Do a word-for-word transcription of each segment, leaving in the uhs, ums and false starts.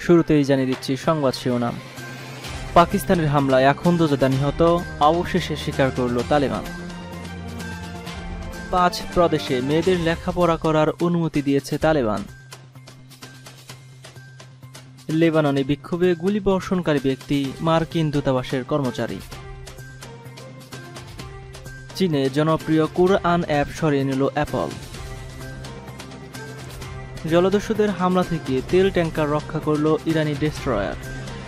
শুরুতেই জানিয়ে দিচ্ছি সংবাদ শিরোনাম। পাকিস্তানের হামলায় আখুন্দজাদা নিহত, অবশেষে স্বীকার করল তালেবান। পাঁচ প্রদেশে মেয়েদের লেখাপড়া করার অনুমতি দিয়েছে তালেবান। লেবাননে বিক্ষোভে গুলিবর্ষণকারী ব্যক্তি মার্কিন দূতাবাসের কর্মচারী। চীনে জনপ্রিয় কুরআন অ্যাপ সরিয়ে নিল অ্যাপল। জলদস্যুদের হামলা থেকে তেল ট্যাঙ্কার রক্ষা করল ইরানি ডেস্ট্রয়ার।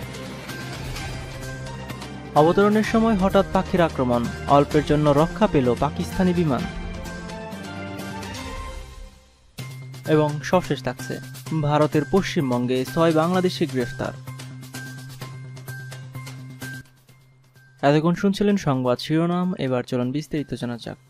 অবতরণের সময় হঠাৎ পাখির আক্রমণ, অল্পের জন্য রক্ষা পেল পাকিস্তানি বিমান। এবং সবশেষ থাকছে ভারতের পশ্চিমবঙ্গে ছয় বাংলাদেশি গ্রেফতার। এতক্ষণ শুনছিলেন সংবাদ শিরোনাম, এবার চলুন বিস্তারিত জানা যাক।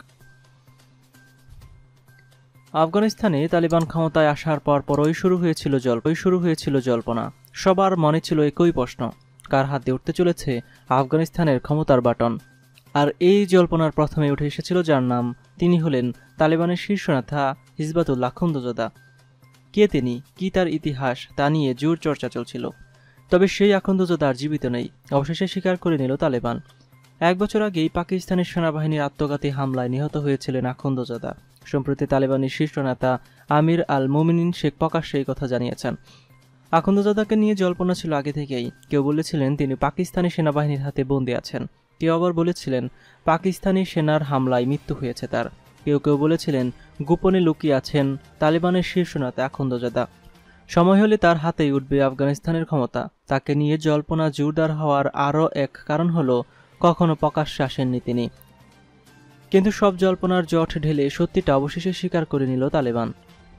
আফগানিস্তানে তালিবান ক্ষমতায় আসার পর পরই শুরু হয়েছিল জল্পই শুরু হয়েছিল জল্পনা। সবার মনে ছিল একই প্রশ্ন, কার হাতে উঠতে চলেছে আফগানিস্তানের ক্ষমতার বাটন। আর এই জল্পনার প্রথমে উঠে এসেছিল যার নাম, তিনি হলেন তালেবানের শীর্ষ নেতা হিজবাতুল্লাহ আখুন্দজাদা। কে তিনি, কি তার ইতিহাস, তা নিয়ে জোর চর্চা চলছিল। তবে সেই আখুন্দজাদা আর জীবিত নেই, অবশেষে স্বীকার করে নিল তালেবান। এক বছর আগেই পাকিস্তানের সেনাবাহিনীর আত্মঘাতী হামলায় নিহত হয়েছিলেন আখুন্দজাদা। সম্প্রতি তালেবানের শীর্ষ নেতা আমির আল মোমিনিন শেখ প্রকাশ্যে এই কথা জানিয়েছেন। আখুন্দজাদাকে নিয়ে জল্পনা ছিল আগে থেকেই। কেউ বলেছিলেন তিনি পাকিস্তানি সেনাবাহিনীর হাতে বন্দী আছেন, কেউ আবার বলেছিলেন পাকিস্তানি সেনার হামলায় মৃত্যু হয়েছে তার। কেউ কেউ বলেছিলেন গোপনে লুকিয়ে আছেন তালেবানের শীর্ষ নেতা আখুন্দজাদা। সময় হলে তার হাতেই উঠবে আফগানিস্তানের ক্ষমতা। তাকে নিয়ে জল্পনা জোরদার হওয়ার আরও এক কারণ হলো কখনো প্রকাশ্যে আসেননি তিনি। কিন্তু সব জল্পনার জট ঢেলে সত্যিটা অবশেষে স্বীকার করে নিল তালেবান।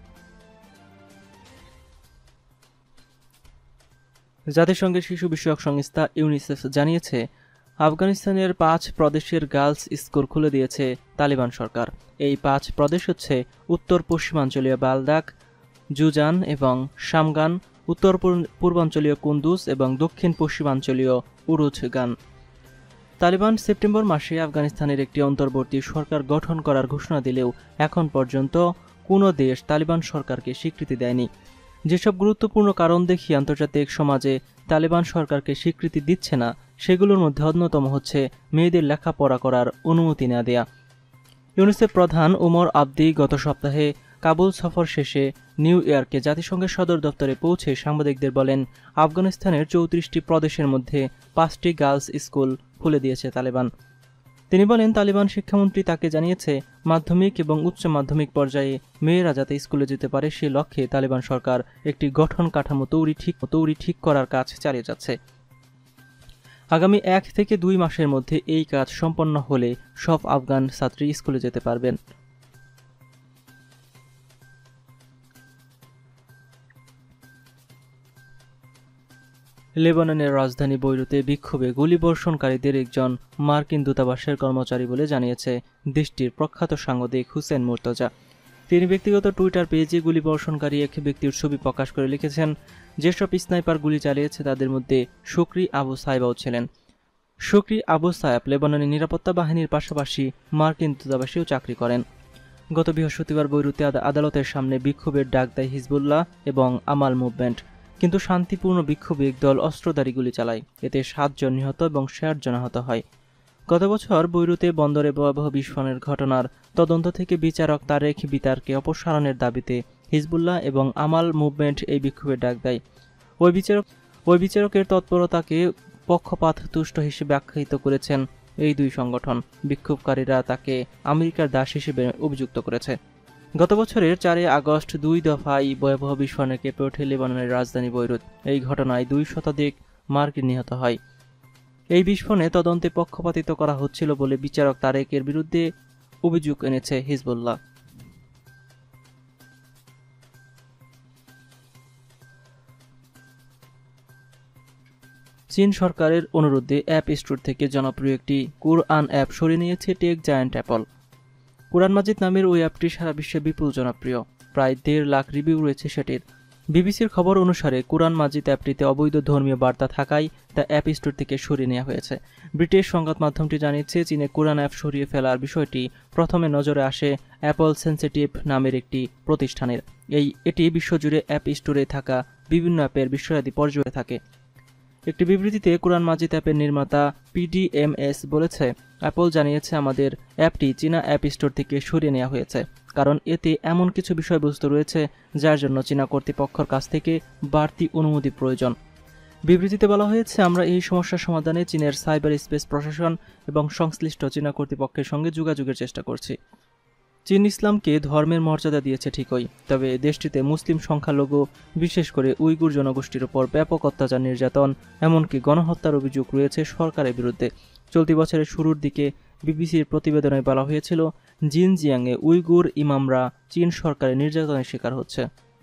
জাতিসংঘের শিশু বিষয়ক সংস্থা ইউনিসেফ জানিয়েছে, আফগানিস্তানের পাঁচ প্রদেশের গার্লস স্কুল খুলে দিয়েছে তালেবান সরকার। এই পাঁচ প্রদেশ হচ্ছে উত্তর পশ্চিমাঞ্চলীয় বালদাক, জুজান এবং শামগান, উত্তর পূর্বাঞ্চলীয় কুন্দুজ এবং দক্ষিণ পশ্চিমাঞ্চলীয় উরুজগান। তালেবান সেপ্টেম্বর মাসে আফগানিস্তানের একটি অন্তর্বর্তী সরকার গঠন করার ঘোষণা দিলেও এখন পর্যন্ত কোনো দেশ তালেবান সরকারকে স্বীকৃতি দেয়নি। যেসব গুরুত্বপূর্ণ কারণ দেখিয়ে আন্তর্জাতিক সমাজে তালেবান সরকারকে স্বীকৃতি দিচ্ছে না, সেগুলোর মধ্যে অন্যতম হচ্ছে মেয়েদের লেখাপড়া করার অনুমতি না দেয়া। ইউনিসেফ প্রধান উমর আবদি গত সপ্তাহে কাবুল সফর শেষে নিউ ইয়র্কে জাতিসংঘের সদর দপ্তরে পৌঁছে সাংবাদিকদের বলেন, আফগানিস্তানের চৌত্রিশটি প্রদেশের মধ্যে পাঁচটি গার্লস স্কুল খুলে দিয়েছে তালেবান। তিনি বলেন, তালেবান শিক্ষামন্ত্রী তাকে জানিয়েছে মাধ্যমিক এবং উচ্চ মাধ্যমিক পর্যায়ে মেয়েরা যাতে স্কুলে যেতে পারে সে লক্ষ্যে তালেবান সরকার একটি গঠন কাঠামো তৈরি ঠিক তৈরি ঠিক করার কাজ চালিয়ে যাচ্ছে। আগামী এক থেকে দুই মাসের মধ্যে এই কাজ সম্পন্ন হলে সব আফগান ছাত্রী স্কুলে যেতে পারবেন। লেবাননের রাজধানী বৈরুতে বিক্ষোভে গুলিবর্ষণকারীদের একজন মার্কিন দূতাবাসের কর্মচারী বলে জানিয়েছে দেশটির প্রখ্যাত সাংবাদিক হুসেন মুর্তজা। তিনি ব্যক্তিগত টুইটার পেজে গুলিবর্ষণকারী এক ব্যক্তির ছবি প্রকাশ করে লিখেছেন, যেসব স্নাইপার গুলি চালিয়েছে তাদের মধ্যে শুকরি আবু সাইবাও ছিলেন। শুকরি আবু সায়াব লেবাননের নিরাপত্তা বাহিনীর পাশাপাশি মার্কিন দূতাবাসেও চাকরি করেন। গত বৃহস্পতিবার বৈরুতে আদালতের সামনে বিক্ষোভের ডাক দেয় হিজবুল্লাহ এবং আমাল মুভমেন্ট, কিন্তু শান্তিপূর্ণ বিক্ষোভে একদল অস্ত্রধারী গুলি চালায়। এতে সাতজন নিহত এবং ষাট জন আহত হয়। গত বছর বৈরুতে বন্দরে ভয়াবহ বিস্ফোরণের ঘটনার তদন্ত থেকে বিচারক তারেক বিতারকে অপসারণের দাবিতে হিজবুল্লাহ এবং আমাল মুভমেন্ট এই বিক্ষোভের ডাক দেয়। ওই বিচারক ওই বিচারকের তৎপরতাকে পক্ষপাত তুষ্ট হিসেবে আখ্যায়িত করেছেন এই দুই সংগঠন। বিক্ষোভকারীরা তাকে আমেরিকার দাস হিসেবে অভিযুক্ত করেছে। গত বছরের চারই আগস্ট দুই দফায় ভয়াবহ বিস্ফোরণে কেঁপে ওঠে লেবাননের রাজধানী বৈরুত। এই ঘটনায় দুই শতাধিক মার্কিন নিহত হয়। এই বিস্ফোরণে তদন্তে পক্ষপাতিত্ব করা হচ্ছিল বলে বিচারক তারেকের বিরুদ্ধে অভিযোগ এনেছে হিজবুল্লাহ। চীন সরকারের অনুরোধে অ্যাপ স্টোর থেকে জনপ্রিয় একটি কুরআন অ্যাপ সরিয়ে নিয়েছে টেক জায়ান্ট অ্যাপল। কুরআন মাজিদ নামের ওই অ্যাপটি সারা বিশ্বে বিপুল জনপ্রিয়, প্রায় দেড় লাখ রিভিউ রয়েছে সেটির। বিবিসির খবর অনুসারে কুরআন মাজিদ অ্যাপটিতে অবৈধ ধর্মীয় বার্তা থাকায় তা অ্যাপ স্টোর থেকে সরিয়ে নেওয়া হয়েছে। ব্রিটিশ সংবাদ মাধ্যমটি জানিয়েছে, চীনে কুরআন অ্যাপ সরিয়ে ফেলার বিষয়টি প্রথমে নজরে আসে অ্যাপল সেন্সিটিভ নামের একটি প্রতিষ্ঠানের। এই এটি বিশ্বজুড়ে অ্যাপ স্টোরে থাকা বিভিন্ন অ্যাপের বিশ্বব্যাপী পর্যায়ে থাকে। একটি বিবৃতিতে কোরআন মাজিদ অ্যাপের নির্মাতা পিডিএমএস বলেছে, অ্যাপল জানিয়েছে আমাদের অ্যাপটি চীনা অ্যাপ স্টোর থেকে সরিয়ে নেওয়া হয়েছে, কারণ এতে এমন কিছু বিষয়বস্তু রয়েছে যার জন্য চীনা কর্তৃপক্ষের কাছ থেকে বাড়তি অনুমতি প্রয়োজন। বিবৃতিতে বলা হয়েছে, আমরা এই সমস্যার সমাধানে চীনের সাইবার স্পেস প্রশাসন এবং সংশ্লিষ্ট চীনা কর্তৃপক্ষের সঙ্গে যোগাযোগের চেষ্টা করছি। চীন ইসলামকে ধর্মের মর্যাদা দিয়েছে ঠিকই, তবে দেশটিতে মুসলিম সংখ্যালঘু বিশেষ করে উইগুর জনগোষ্ঠীর উপর ব্যাপক অত্যাচার, নির্যাতন, এমনকি গণহত্যার অভিযোগ রয়েছে সরকারের বিরুদ্ধে। চলতি বছরের শুরুর দিকে বিবিসির প্রতিবেদনে বলা হয়েছিল, জিনজিয়াংয়ে উইগুর ইমামরা চীন সরকারের নির্যাতনের শিকার হচ্ছে।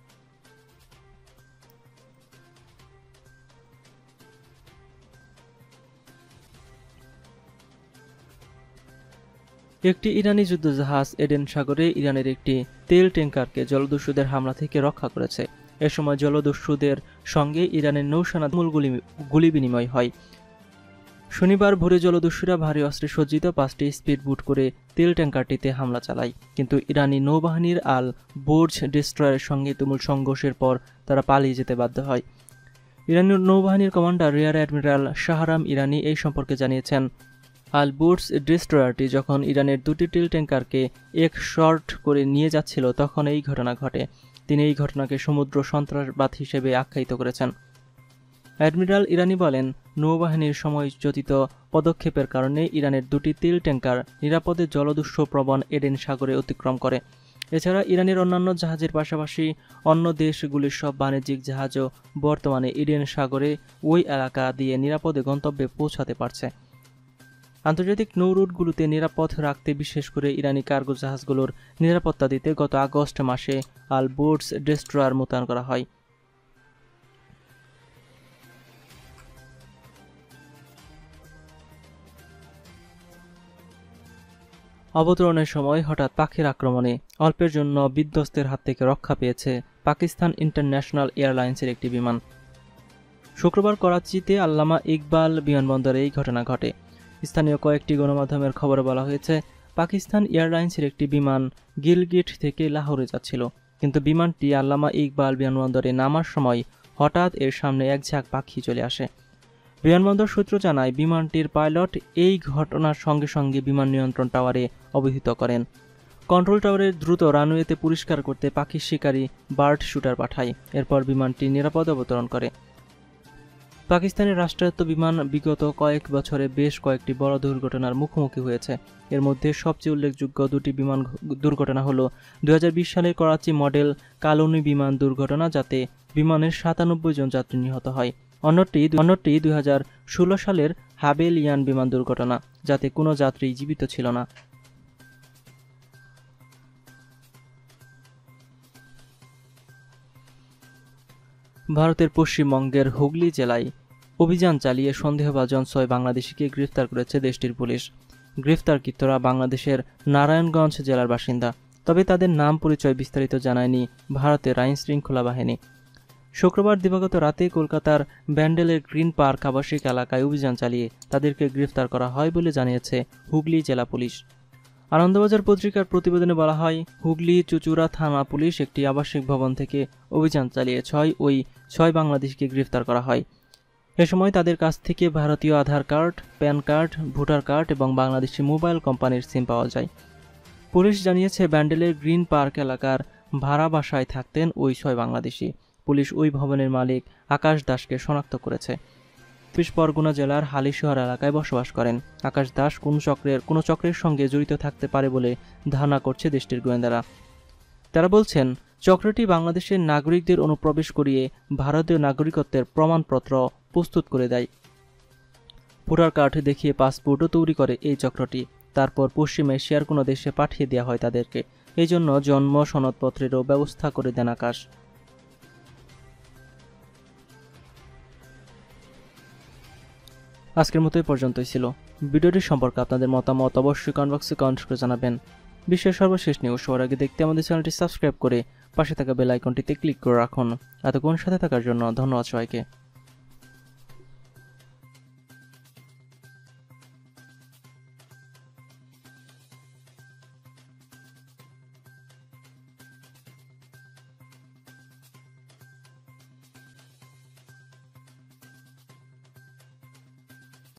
একটি ইরানি যুদ্ধজাহাজ এডেন সাগরে ইরানের একটি তেল ট্যাঙ্কারকে জলদস্যুদের হামলা থেকে রক্ষা করেছে। এ সময় জলদস্যুদের সঙ্গে ইরানের নৌসেনা মূল গুলি গুলি বিনিময় হয়। শনিবার ভোরে জলদস্যুরা ভারী অস্ত্রে সজ্জিত পাঁচটি স্পিডবোট করে তেল ট্যাঙ্কারটিতে হামলা চালায়, কিন্তু ইরানি নৌবাহিনীর আল বোর্জ ডেস্ট্রয়ারের সঙ্গে তুমুল সংঘর্ষের পর তারা পালিয়ে যেতে বাধ্য হয়। ইরানি নৌবাহিনীর commander rear admiral Shahram Irani এই সম্পর্কে জানিয়েছেন, আল বুটস ডেস্ট্রয়ারটি যখন ইরানের দুটি তেল ট্যাঙ্কারকে এক শর্ট করে নিয়ে যাচ্ছিল তখন এই ঘটনা ঘটে। তিনি এই ঘটনাকে সমুদ্র সন্ত্রাসবাদ হিসেবে আখ্যায়িত করেছেন। অ্যাডমিরাল ইরানি বলেন, নৌবাহিনীর সময়োচিত পদক্ষেপের কারণে ইরানের দুটি তেল ট্যাঙ্কার নিরাপদে জলদস্যু প্রবণ এডেন সাগরে অতিক্রম করে। এছাড়া ইরানের অন্যান্য জাহাজের পাশাপাশি অন্য দেশগুলির সব বাণিজ্যিক জাহাজও বর্তমানে এডেন সাগরে ওই এলাকা দিয়ে নিরাপদে গন্তব্যে পৌঁছাতে পারছে। আন্তর্জাতিক নৌরুটগুলোতে নিরাপদ রাখতে, বিশেষ করে ইরানি কার্গো জাহাজগুলোর নিরাপত্তা দিতে গত আগস্ট মাসে আল বোর্ডস ডেস্ট্রয়ার মোতায়েন করা হয়। অবতরণের সময় হঠাৎ পাখির আক্রমণে অল্পের জন্য বিধ্বস্তের হাত থেকে রক্ষা পেয়েছে পাকিস্তান ইন্টারন্যাশনাল এয়ারলাইন্সের একটি বিমান। শুক্রবার করাচিতে আল্লামা ইকবাল বিমানবন্দরে এই ঘটনা ঘটে। স্থানীয় কয়েকটি গণমাধ্যমের খবরে বলা হয়েছে, পাকিস্তান এয়ারলাইন্সের একটি বিমান গিলগিট থেকে লাহোরে যাচ্ছিল, কিন্তু বিমানটি আল্লামা ইকবাল বিমানবন্দরে নামার সময় হঠাৎ এর সামনে এক ঝাঁক পাখি চলে আসে। বিমানবন্দর সূত্র জানায়, বিমানটির পাইলট এই ঘটনার সঙ্গে সঙ্গে বিমান নিয়ন্ত্রণ টাওয়ারে অবহিত করেন। কন্ট্রোল টাওয়ারের দ্রুত রানওয়েতে পরিষ্কার করতে পাখি শিকারী বার্ড শুটার পাঠায়। এরপর বিমানটি নিরাপদে অবতরণ করে। পাকিস্তানের রাষ্ট্রায়ত্ত বিমান বিগত কয়েক বছরে বেশ কয়েকটি বড় দুর্ঘটনার মুখোমুখি হয়েছে। এর মধ্যে সবচেয়ে উল্লেখযোগ্য দুটি বিমান দুর্ঘটনা হল দুই হাজার বিশ সালের করাচি মডেল কালনি বিমান দুর্ঘটনা, যাতে বিমানের সাতানব্বই জন যাত্রী নিহত হয়। অন্যটি অন্যটি দুই হাজার ষোলো সালের হাবেলিয়ান বিমান দুর্ঘটনা, যাতে কোনো যাত্রী জীবিত ছিল না। ভারতের পশ্চিমবঙ্গের হুগলি জেলায় অভিযান চালিয়ে সন্দেহভাজন ছয় বাংলাদেশিকে গ্রেফতার করেছে দেশটির পুলিশ। গ্রেফতারকৃতরা বাংলাদেশের নারায়ণগঞ্জ জেলার বাসিন্দা, তবে তাদের নাম পরিচয় বিস্তারিত জানায়নি ভারতের আইন শৃঙ্খলা বাহিনী। শুক্রবার দিবাগত রাতে কলকাতার ব্যান্ডেলের গ্রিন পার্ক আবাসিক এলাকায় অভিযান চালিয়ে তাদেরকে গ্রেফতার করা হয় বলে জানিয়েছে হুগলি জেলা পুলিশ। আনন্দবাজার পত্রিকার প্রতিবেদনে বলা হয়, হুগলি চুচুড়া থানা পুলিশ একটি আবাসিক ভবন থেকে অভিযান চালিয়ে ছয় ওই ছয় বাংলাদেশিকে গ্রেফতার করা হয়। এ সময় তাদের কাছ থেকে ভারতীয় Aadhaar card, PAN card, voter card এবং বাংলাদেশি মোবাইল কোম্পানির সিম পাওয়া যায়। পুলিশ জানিয়েছে, ব্যান্ডেলের গ্রিন পার্ক এলাকার ভাড়া বাসায় থাকতেন ওই ছয় বাংলাদেশি। পুলিশ ওই ভবনের মালিক আকাশ দাসকে শনাক্ত করেছে। চব্বিশ পরগনা জেলার হালিশহর এলাকায় বসবাস করেন। আকাশ দাস কোন চক্রের কোনো চক্রের সঙ্গে জড়িত থাকতে পারে বলে ধারণা করছে দেশটির গোয়েন্দারা। তারা বলছেন, চক্রটি বাংলাদেশের নাগরিকদের অনুপ্রবেশ করিয়ে ভারতীয় নাগরিকত্বের প্রমাণপত্র প্রস্তুত করে দেয়। ভোটার কার্ড দেখিয়ে পাসপোর্টও তৈরি করে এই চক্রটি। তারপর পশ্চিম এশিয়ার কোনো দেশে পাঠিয়ে দেওয়া হয় তাদেরকে। এই জন্য জন্ম সনদপত্রেরও ব্যবস্থা করে দেন আকাশ। আজকের মতো এই পর্যন্তই ছিল। ভিডিওটি সম্পর্কে আপনাদের মতামত অবশ্যই কমেন্ট বক্সে কমেন্ট করে জানাবেন। বিশ্বের সর্বশেষ নিউজ সবার আগে দেখতে আমাদের চ্যানেলটি সাবস্ক্রাইব করে পাশে থাকা বেল আইকনটিতে ক্লিক করে রাখুন। এতক্ষণ সাথে থাকার জন্য ধন্যবাদ সবাইকে।